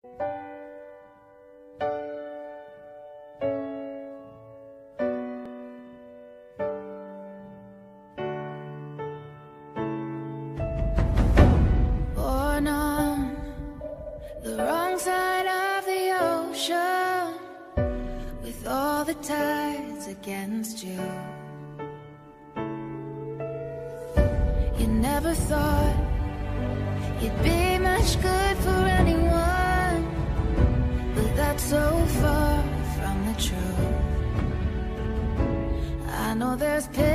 Born on the wrong side of the ocean, with all the tides against you. You never thought you'd be much good for anyone, but that's so far from the truth. I know there's